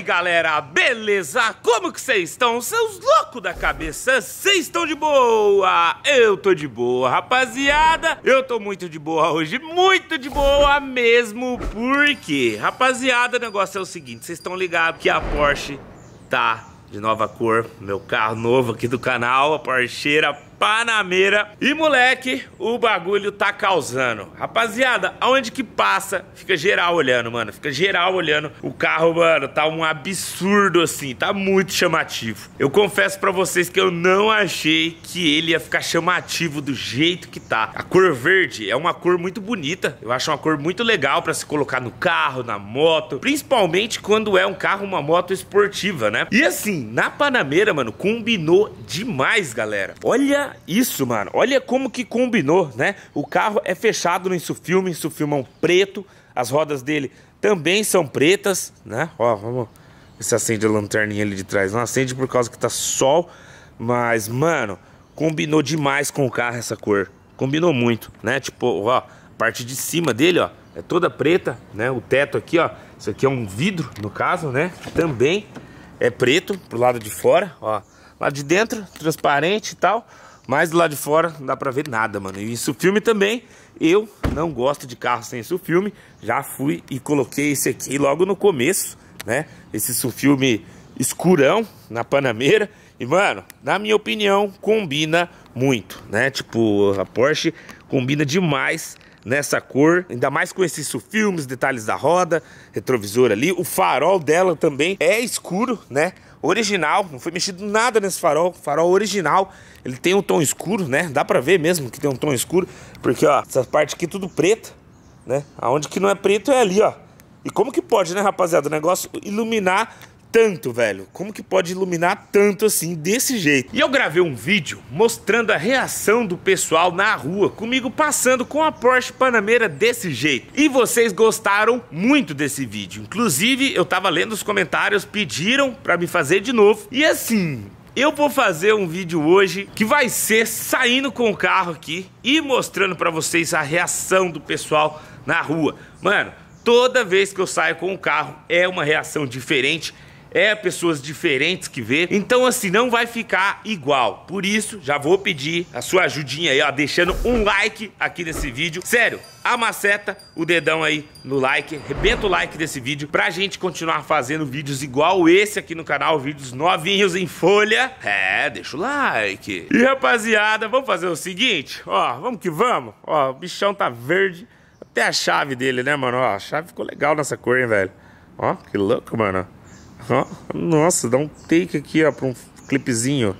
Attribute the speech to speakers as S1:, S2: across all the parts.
S1: galera, beleza? Como que vocês estão? Seus loucos da cabeça, vocês estão de boa? Eu tô de boa, rapaziada. Eu tô muito de boa hoje, muito de boa mesmo. Porque, rapaziada, o negócio é o seguinte: vocês estão ligados que a Porsche tá de nova cor, meu carro novo aqui do canal, a Porscheira Panamera. E moleque, o bagulho tá causando. Rapaziada, aonde que passa, fica geral olhando, mano. Fica geral olhando o carro, mano. Tá um absurdo assim, tá muito chamativo. Eu confesso pra vocês que eu não achei que ele ia ficar chamativo do jeito que tá. A cor verde é uma cor muito bonita. Eu acho uma cor muito legal pra se colocar no carro, na moto. Principalmente quando é um carro, uma moto esportiva, né? E assim, na Panamera, mano, combinou demais, galera. Olha isso, mano, olha como que combinou, né? O carro é fechado no insufilme, insufilmão preto. As rodas dele também são pretas, né? Ó, vamos ver se acende a lanterninha ali de trás. Não acende por causa que tá sol. Mas, mano, combinou demais com o carro essa cor. Combinou muito, né? Tipo, ó, a parte de cima dele, ó, é toda preta, né? O teto aqui, ó, isso aqui é um vidro, no caso, né? Também é preto pro lado de fora, ó. Lá de dentro, transparente e tal. Mas do lado de fora não dá pra ver nada, mano. E isso filme também, eu não gosto de carro sem isso filme. Já fui e coloquei esse aqui logo no começo, né? Esse sulfilme escurão na Panamera. E, mano, na minha opinião, combina muito, né? Tipo, a Porsche combina demais nessa cor, ainda mais com esses sulfilmes, detalhes da roda, retrovisor ali. O farol dela também é escuro, né? Original, não foi mexido nada nesse farol. Farol original, ele tem um tom escuro, né? Dá pra ver mesmo que tem um tom escuro, porque, ó, essa parte aqui tudo preta, né? Aonde que não é preto é ali, ó. E como que pode, né, rapaziada, o negócio iluminar tanto, velho? Como que pode iluminar tanto assim, desse jeito? E eu gravei um vídeo mostrando a reação do pessoal na rua, comigo passando com a Porsche Panamera desse jeito. E vocês gostaram muito desse vídeo. Inclusive, eu tava lendo os comentários, pediram pra me fazer de novo. E assim, eu vou fazer um vídeo hoje que vai ser saindo com o carro aqui e mostrando pra vocês a reação do pessoal na rua. Mano, toda vez que eu saio com o carro é uma reação diferente. É pessoas diferentes que vê. Então assim, não vai ficar igual. Por isso, já vou pedir a sua ajudinha aí, ó, deixando um like aqui nesse vídeo. Sério, amaceta o dedão aí no like, arrebenta o like desse vídeo pra gente continuar fazendo vídeos igual esse aqui no canal, vídeos novinhos em folha. É, deixa o like. E rapaziada, vamos fazer o seguinte, ó, vamos que vamos. Ó, o bichão tá verde. Até a chave dele, né, mano? Ó, a chave ficou legal nessa cor, hein, velho. Ó, que louco, mano. Oh, nossa, dá um take aqui, ó, pra um clipezinho.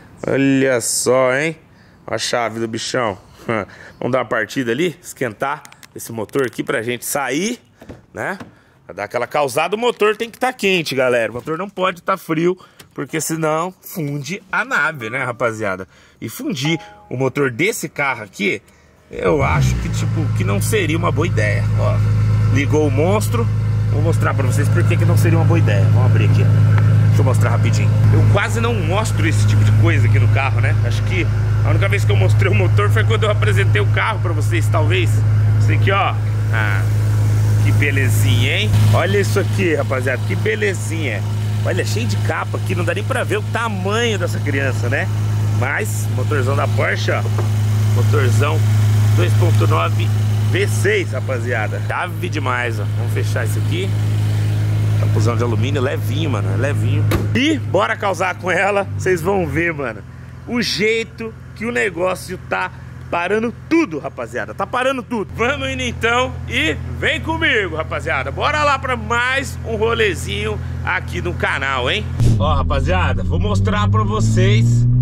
S1: Olha só, hein? A chave do bichão. Vamos dar uma partida ali, esquentar esse motor aqui pra gente sair, né? Pra dar aquela causada, o motor tem que estar quente, galera. O motor não pode estar frio, porque senão funde a nave, né, rapaziada? E fundir o motor desse carro aqui, eu acho que, tipo, que não seria uma boa ideia. Ó, ligou o monstro. Vou mostrar pra vocês por que não seria uma boa ideia. Vamos abrir aqui. Deixa eu mostrar rapidinho. Eu quase não mostro esse tipo de coisa aqui no carro, né? Acho que a única vez que eu mostrei o motor foi quando eu apresentei o carro pra vocês, talvez. Isso aqui, ó. Ah, que belezinha, hein? Olha isso aqui, rapaziada. Que belezinha. Olha, cheio de capa aqui. Não dá nem pra ver o tamanho dessa criança, né? Mas, motorzão da Porsche, ó. Motorzão 2.9 V6, rapaziada. Chave demais, ó. Vamos fechar isso aqui. Capuzão de alumínio, levinho, mano. É levinho. E bora causar com ela. Vocês vão ver, mano, o jeito que o negócio tá parando tudo, rapaziada. Tá parando tudo. Vamos indo então e vem comigo, rapaziada. Bora lá pra mais um rolezinho aqui no canal, hein? Ó, rapaziada, vou mostrar pra vocês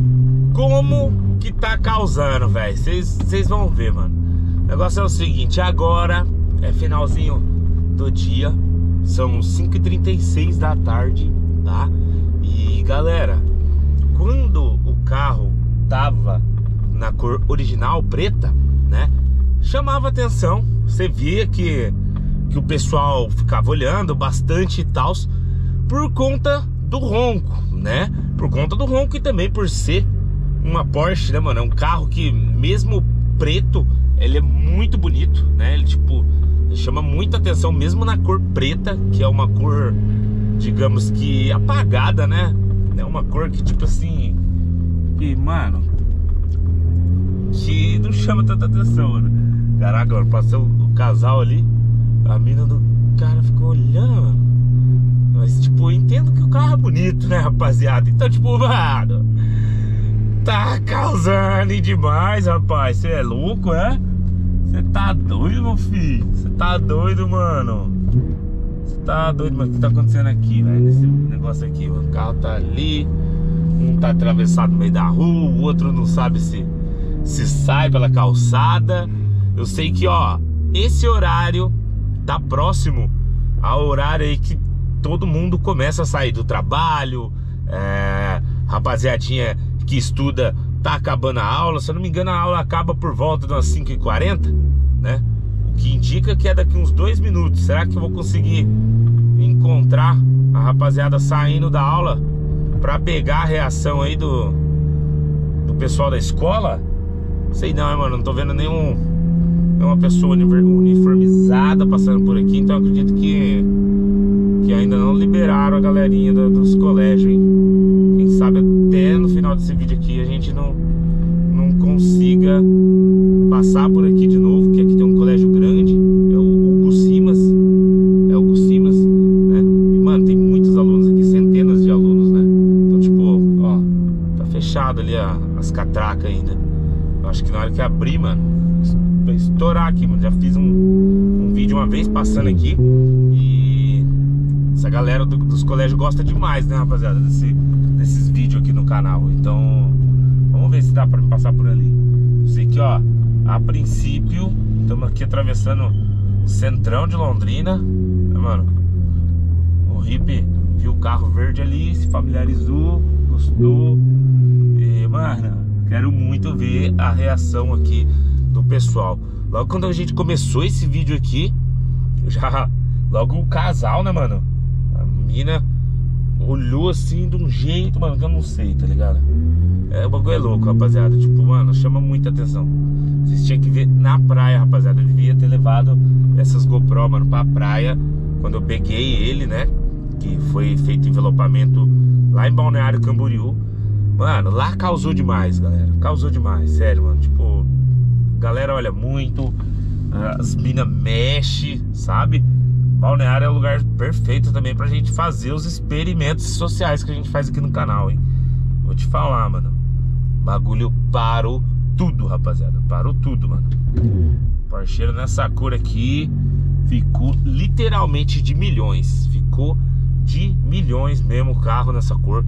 S1: como que tá causando, velho. Vocês vão ver, mano. O negócio é o seguinte, agora é finalzinho do dia, são 5h36 da tarde, tá? E galera, quando o carro tava na cor original, preta, né? Chamava atenção, você via que o pessoal ficava olhando bastante e tal, por conta do ronco, né? Por conta do ronco e também por ser uma Porsche, né, mano? É um carro que mesmo preto, ele é muito bonito, né? Ele, tipo, chama muita atenção mesmo na cor preta, que é uma cor digamos que apagada, né? É uma cor que tipo assim, que, mano, que não chama tanta atenção, mano. Caraca, mano, passou o casal ali, a mina do cara ficou olhando, mano. Mas tipo, eu entendo que o carro é bonito, né, rapaziada? Então tipo, mano, tá causando demais, rapaz. Você é louco, é? Você tá doido, meu filho? Você tá doido, mano? Você tá doido, mano? O que tá acontecendo aqui, velho? Nesse negócio aqui, mano. O carro tá ali, um tá atravessado no meio da rua, o outro não sabe se sai pela calçada. Eu sei que, ó, esse horário tá próximo ao horário aí que todo mundo começa a sair do trabalho. Rapaziadinha que estuda tá acabando a aula. Se eu não me engano, a aula acaba por volta de umas 5h40, né? O que indica que é daqui uns 2 minutos. Será que eu vou conseguir encontrar a rapaziada saindo da aula pra pegar a reação aí do pessoal da escola? Sei não, hein, mano. Não tô vendo nenhuma pessoa uniformizada passando por aqui. Então eu acredito que ainda não liberaram a galerinha dos colégios, hein? Quem sabe até no final desse vídeo aqui a gente não consiga passar por aqui de novo, que aqui tem um colégio grande, é o Hugo Simas, né? E, mano, tem muitos alunos aqui, centenas de alunos, né? Então, tipo, ó, tá fechado ali as catracas ainda. Eu acho que na hora que abrir, mano, vai estourar aqui, mano. Já fiz um vídeo uma vez passando aqui e essa galera dos colégios gosta demais, né, rapaziada, desses vídeos aqui no canal. Então, vamos ver se dá pra me passar por ali. Eu sei que, ó, a princípio estamos aqui atravessando o centrão de Londrina, né, mano? O Ripe viu o carro verde ali, se familiarizou, gostou. E, mano, quero muito ver a reação aqui do pessoal. Logo quando a gente começou esse vídeo aqui, logo o casal, né, mano? A mina olhou assim de um jeito, mano, que eu não sei, tá ligado? O bagulho é louco, rapaziada. Tipo, mano, chama muita atenção. Vocês tinham que ver na praia, rapaziada. Eu devia ter levado essas GoPro, mano, pra praia quando eu peguei ele, né? Que foi feito envelopamento lá em Balneário Camboriú. Mano, lá causou demais, galera. Causou demais, sério, mano. Tipo, a galera olha muito, as minas mexem, sabe? Balneário é o lugar perfeito também pra gente fazer os experimentos sociais que a gente faz aqui no canal, hein? Vou te falar, mano. Bagulho parou tudo, rapaziada. Parou tudo, mano. Parceiro, nessa cor aqui ficou literalmente de milhões. Ficou de milhões mesmo o carro nessa cor.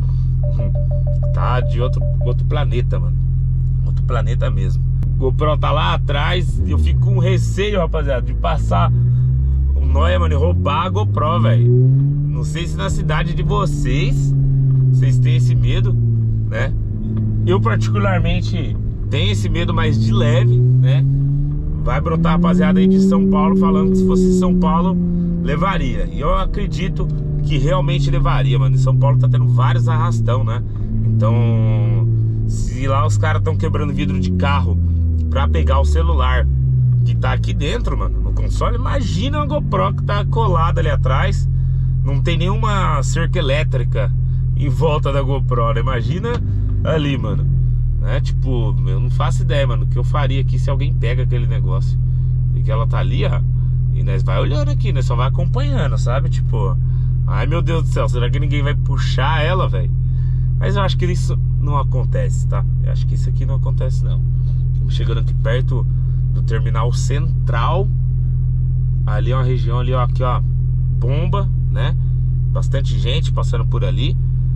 S1: Tá de outro planeta, mano. Outro planeta mesmo. O GoPro tá lá atrás. Eu fico com receio, rapaziada, de passar o nóia, mano, e roubar a GoPro, velho. Não sei se na cidade de vocês têm esse medo, né? Eu particularmente tenho esse medo, mas de leve, né? Vai brotar rapaziada aí de São Paulo falando que se fosse São Paulo levaria. E eu acredito que realmente levaria, mano. Em São Paulo tá tendo vários arrastão, né? Então, se lá os caras estão quebrando vidro de carro pra pegar o celular que tá aqui dentro, mano, no console, imagina uma GoPro que tá colada ali atrás. Não tem nenhuma cerca elétrica em volta da GoPro, né? Imagina ali, mano, né? Tipo, eu não faço ideia, mano, o que eu faria aqui se alguém pega aquele negócio. E que ela tá ali, ó, e nós vai olhando aqui, nós só vai acompanhando, sabe? Tipo, ai meu Deus do céu, será que ninguém vai puxar ela, velho? Mas eu acho que isso não acontece, tá? Eu acho que isso aqui não acontece, não. Estamos chegando aqui perto do terminal central. Ali é uma região ali, ó, aqui, ó, bomba, né? Bastante gente passando por ali.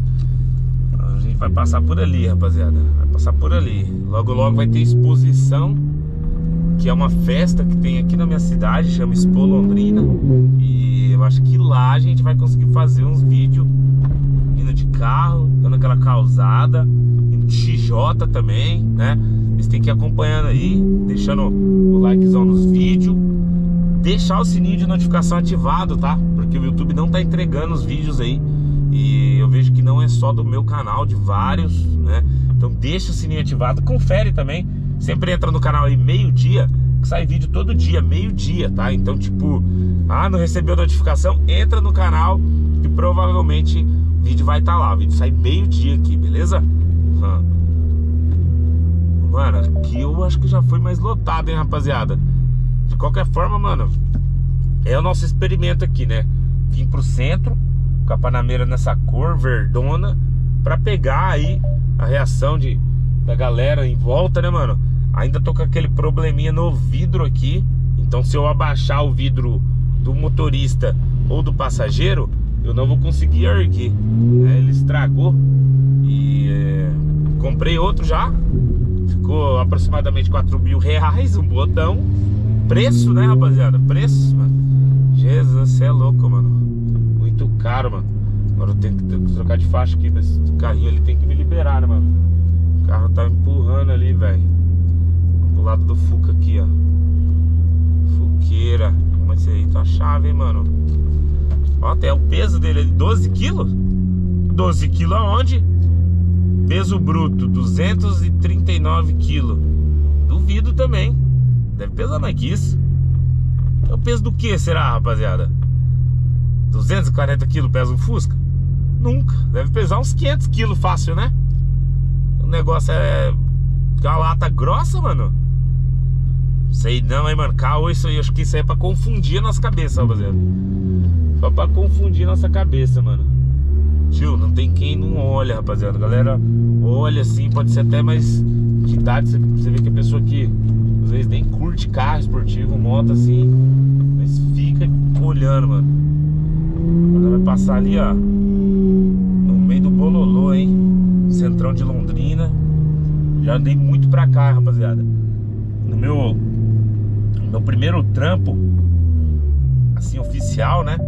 S1: A gente vai passar por ali, rapaziada. Vai passar por ali. Logo, logo vai ter exposição, que é uma festa que tem aqui na minha cidade, chama Expo Londrina. E eu acho que lá a gente vai conseguir fazer uns vídeos indo de carro, dando aquela causada, indo de XJ também, né? Vocês têm que ir acompanhando aí, deixando o likezão nos vídeos, deixar o sininho de notificação ativado, tá? Porque o YouTube não tá entregando os vídeos aí. E eu vejo que não é só do meu canal, de vários, né? Então deixa o sininho ativado, confere também. Sempre entra no canal aí meio-dia, que sai vídeo todo dia, meio-dia, tá? Então, tipo, não recebeu notificação, entra no canal, que provavelmente o vídeo vai estar lá. O vídeo sai meio-dia aqui, beleza? Mano, aqui eu acho que já foi mais lotado, hein, rapaziada. De qualquer forma, mano, é o nosso experimento aqui, né? Vim pro centro com a Panameira nessa cor verdona, pra pegar aí a reação da galera em volta, né, mano? Ainda tô com aquele probleminha no vidro aqui. Então se eu abaixar o vidro do motorista ou do passageiro, eu não vou conseguir erguer, né? Ele estragou. E comprei outro já. Ficou aproximadamente 4 mil reais um botão. Preço, né, rapaziada? Preço, mano. Jesus, você é louco, mano. Muito caro, mano. Agora eu tenho que trocar de faixa aqui. Mas esse carrinho ali tem que me liberar, né, mano? O carro tá empurrando ali, velho. Vamos pro lado do Fuca aqui, ó. Fuqueira. Como é que aí? Tá a chave, hein, mano? Ó, tem o peso dele ali, 12 quilos. 12 quilos aonde? Peso bruto, 239 quilos. Duvido também. Deve pesar mais que isso. É o peso do que será, rapaziada? 240 quilos pesa um Fusca? Nunca. Deve pesar uns 500 quilos fácil, né? O negócio é uma lata grossa, mano. Sei não, hein, mano. Carro, isso aí, acho que isso aí é pra confundir a nossa cabeça, rapaziada. Só pra confundir a nossa cabeça, mano. Tio, não tem quem não olha, rapaziada. Galera, olha assim, pode ser até mais de idade. Você vê que a pessoa que às vezes nem curte carro esportivo, moto assim, mas fica olhando, mano. Agora vai passar ali, ó, no meio do bololô, hein? Centrão de Londrina. Já andei muito pra cá, rapaziada. No meu primeiro trampo, assim, oficial, né?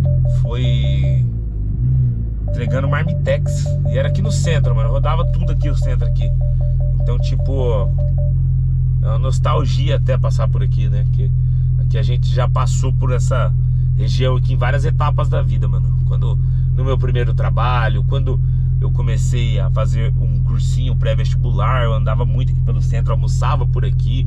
S1: Foi entregando marmitex. E era aqui no centro, mano. Eu rodava tudo aqui, o centro aqui. Então, tipo, é uma nostalgia até passar por aqui, né? Que aqui a gente já passou por essa região aqui em várias etapas da vida, mano. Quando, no meu primeiro trabalho, quando eu comecei a fazer um cursinho pré-vestibular, eu andava muito aqui pelo centro, almoçava por aqui,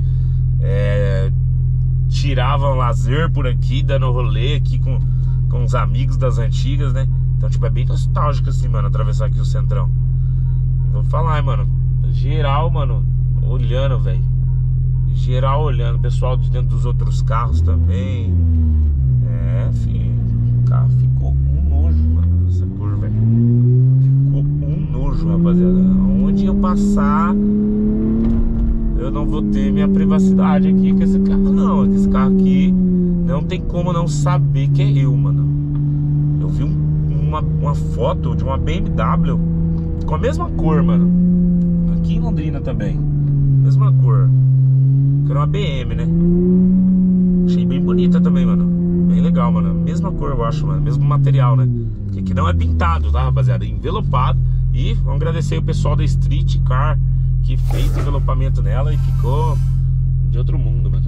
S1: tirava um lazer por aqui, dando rolê aqui com os amigos das antigas, né? Então, tipo, é bem nostálgico assim, mano, atravessar aqui o centrão. E vou falar, hein, mano, geral, mano, olhando, velho. Geral olhando, pessoal de dentro dos outros carros também. Filho, o carro ficou um nojo, mano, essa cor, velho. Ficou um nojo, rapaziada. Onde eu passar, eu não vou ter minha privacidade aqui com esse carro, não. Esse carro aqui não tem como não saber que é eu, mano. Eu vi uma foto de uma BMW com a mesma cor, mano, aqui em Londrina também. Mesma cor. Que era uma BM, né? Achei bem bonita também, mano. Bem legal, mano. Mesma cor, eu acho, mano. Mesmo material, né? Que aqui não é pintado, tá, rapaziada? É envelopado. E vamos agradecer o pessoal da Street Car que fez o envelopamento nela e ficou de outro mundo, mano.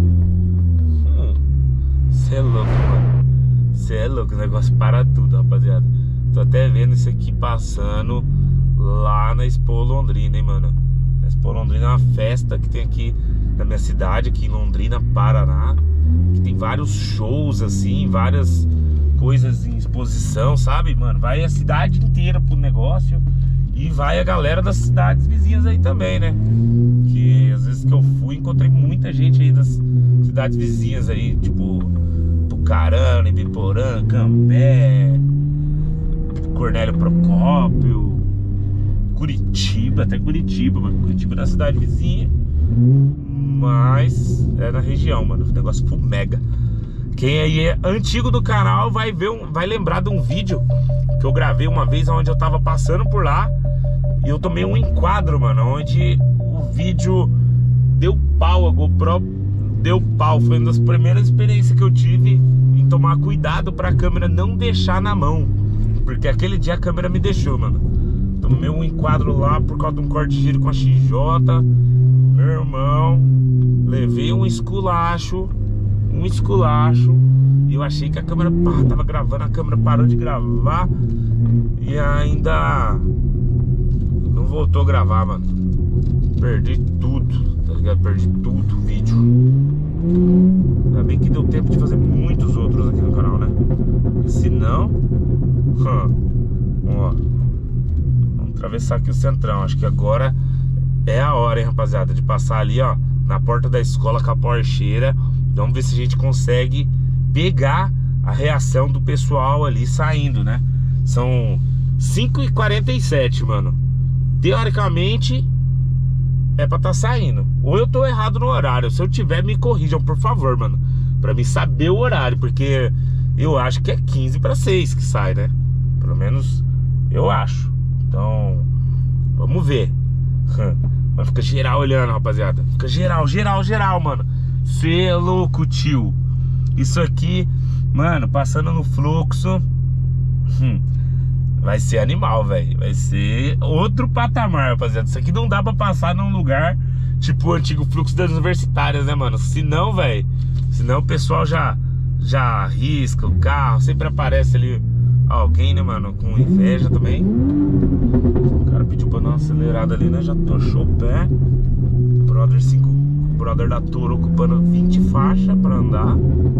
S1: Cê é louco, mano. Cê é louco, o negócio para tudo, rapaziada. Tô até vendo isso aqui passando lá na Expo Londrina, hein, mano. A Expo Londrina é uma festa que tem aqui na minha cidade, aqui em Londrina, Paraná. Que tem vários shows, assim, várias coisas em exposição, sabe, mano? Vai a cidade inteira pro negócio. E vai a galera das cidades vizinhas aí também, né? Que às vezes que eu fui, encontrei muita gente aí das cidades vizinhas aí, tipo Tucarana, Ibiporã, Cambé, Cornélio Procópio, Curitiba, até Curitiba, mano. Curitiba é da cidade vizinha, mas é na região, mano. O negócio full mega. Quem aí é antigo do canal vai lembrar de um vídeo que eu gravei uma vez onde eu tava passando por lá e eu tomei um enquadro, mano, onde o vídeo deu pau, a GoPro deu pau. Foi uma das primeiras experiências que eu tive em tomar cuidado pra câmera não deixar na mão, porque aquele dia a câmera me deixou, mano. Tomei um enquadro lá por causa de um corte de giro com a XJ. Meu irmão, levei um esculacho. E eu achei que a câmera tava gravando, a câmera parou de gravar e ainda não voltou a gravar, mano. Perdi tudo, tá ligado? Perdi tudo o vídeo. Ainda bem que deu tempo de fazer muitos outros aqui no canal, né? Se não... Ó, vamos atravessar aqui o centrão. Acho que agora é a hora, hein, rapaziada, de passar ali, ó, na porta da escola com a porcheira. Vamos ver se a gente consegue pegar a reação do pessoal ali saindo, né? São 5h47, mano. Teoricamente é pra tá saindo. Ou eu tô errado no horário. Se eu tiver, me corrijam, por favor, mano, pra mim saber o horário. Porque eu acho que é 5h para 6 que sai, né? Pelo menos eu acho. Então, vamos ver. Mas fica geral olhando, rapaziada. Fica geral, mano. Cê é louco, tio. Isso aqui, mano, passando no fluxo, vai ser animal, velho. Vai ser outro patamar, rapaziada. Isso aqui não dá pra passar num lugar tipo o antigo fluxo das universitárias, né, mano? Senão, velho, senão o pessoal já arrisca o carro. Sempre aparece ali alguém, né, mano, com inveja também. O cara pediu pra dar uma acelerada ali, né? Já tochou o pé. O brother da Toro ocupando 20 faixas pra andar.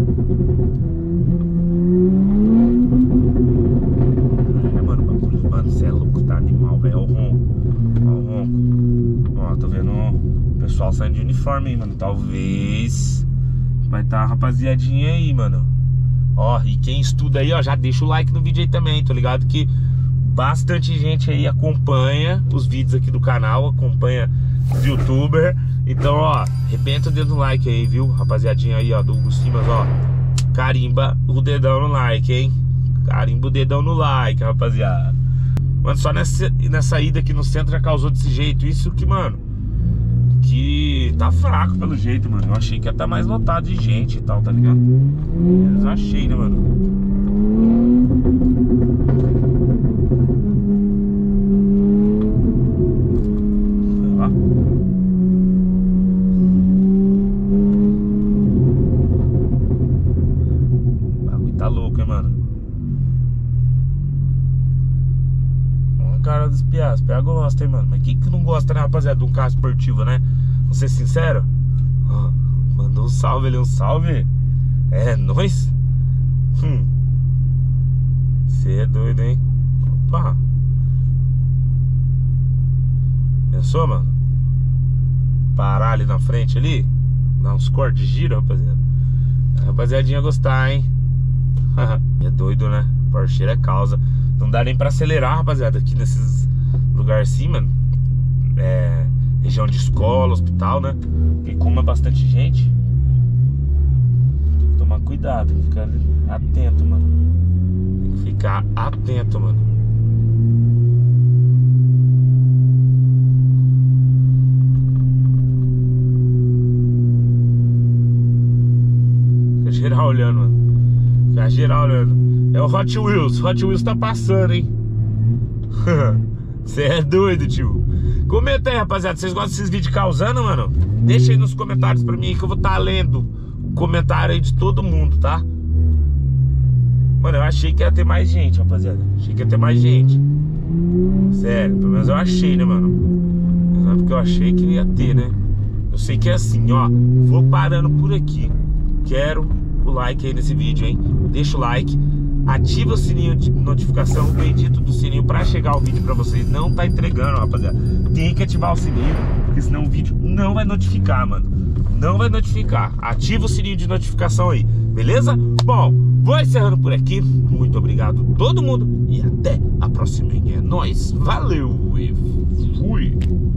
S1: Mano, cê é louco, tá animal, velho. Olha o ronco. Ó, tô vendo o pessoal saindo de uniforme aí, mano. Talvez vai tá a rapaziadinha aí, mano. Ó, e quem estuda aí, ó, já deixa o like no vídeo aí também. Tô ligado que bastante gente aí acompanha os vídeos aqui do canal, acompanha os youtubers. Então, ó, arrebenta o dedo no like aí, viu? Rapaziadinha aí, ó, do Hugo Simas, ó. Carimba o dedão no like, hein? Carimba o dedão no like, rapaziada. Mano, só nessa ida aqui no centro já causou desse jeito. Isso que, mano, que tá fraco pelo jeito, mano. Eu achei que ia estar mais lotado de gente e tal, tá ligado? Eu achei, né, mano? Ó. O bagulho tá louco, hein, mano? Cara dos piás, os piás gostam, hein, mano. Mas quem que não gosta, né, rapaziada, de um carro esportivo, né? Vamos ser sincero. Mandou um salve ali, um salve. É nóis. Cê é doido, hein? Opa. Pensou, mano? Parar ali na frente ali, dar uns cortes de giro, rapaziada. A rapaziadinha gostar, hein? É doido, né? Porcheira é causa. Não dá nem pra acelerar, rapaziada, aqui nesses lugares assim, mano. É região de escola, hospital, né? Porque como é bastante gente, tem que tomar cuidado, tem que ficar atento, mano. Tem que ficar atento, mano. Fica geral olhando, mano. Fica geral olhando. É o Hot Wheels tá passando, hein? Você é doido, tio. Comenta aí, rapaziada, vocês gostam desses vídeos causando, mano? Deixa aí nos comentários pra mim que eu vou estar lendo o comentário aí de todo mundo, tá? Mano, eu achei que ia ter mais gente, rapaziada. Achei que ia ter mais gente. Sério, pelo menos eu achei, né, mano? Não é porque eu achei que ia ter, né? Eu sei que é assim, ó. Vou parando por aqui. Quero o like aí nesse vídeo, hein? Deixa o like. Ativa o sininho de notificação, o bendito do sininho pra chegar o vídeo pra vocês. Não tá entregando, rapaziada. Tem que ativar o sininho, porque senão o vídeo não vai notificar, mano. Não vai notificar. Ativa o sininho de notificação aí, beleza? Bom, vou encerrando por aqui. Muito obrigado a todo mundo e até a próxima. É nóis, valeu e fui.